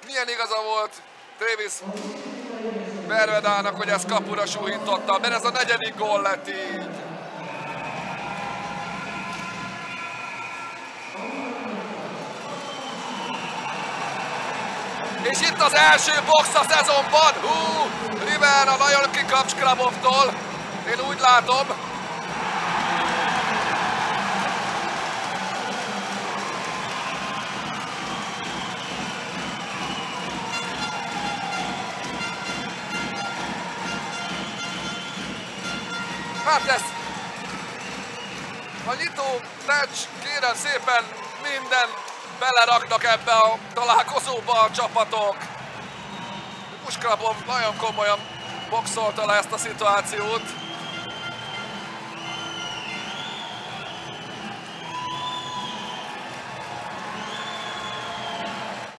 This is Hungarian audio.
milyen igaza volt Travis Bervedának, hogy ezt kapura súlyította, mert ez a 4. gól lett így. És itt az első box a szezonban, Rivera nagyon kikap Skramovtól, én úgy látom. Hát ez a nyitó meccs, kérem szépen, minden beleraknak ebbe a találkozóba a csapatok. Puskrabov nagyon komolyan boxolta le ezt a szituációt.